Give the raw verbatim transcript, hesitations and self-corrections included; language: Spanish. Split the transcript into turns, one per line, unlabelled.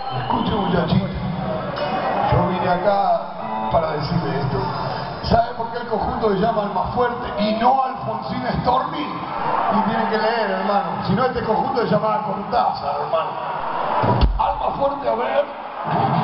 Escuche, muchachito, yo vine acá para decirle esto. ¿Sabe por qué el conjunto se llama Almafuerte y no Alfonsín Stormy? Y tienen que leer, hermano. Si no, este conjunto se llamaba Cortázar, hermano. Almafuerte, a ver.